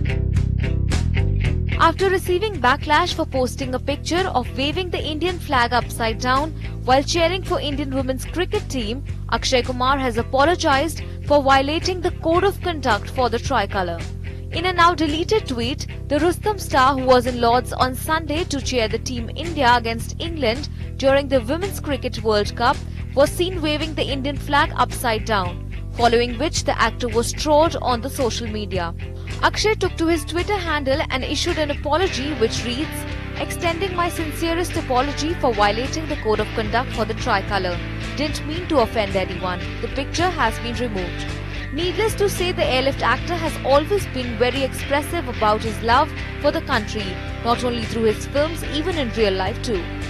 After receiving backlash for posting a picture of waving the Indian flag upside down while cheering for Indian women's cricket team, Akshay Kumar has apologized for violating the code of conduct for the tricolour. In a now deleted tweet, the Rustom star, who was in Lord's on Sunday to cheer the team India against England during the Women's Cricket World Cup, was seen waving the Indian flag upside down, following which the actor was trolled on the social media. Akshay took to his Twitter handle and issued an apology which reads, "Extending my sincerest apology for violating the code of conduct for the tricolour. Didn't mean to offend anyone. The picture has been removed." Needless to say, the airlift actor has always been very expressive about his love for the country, not only through his films, even in real life too.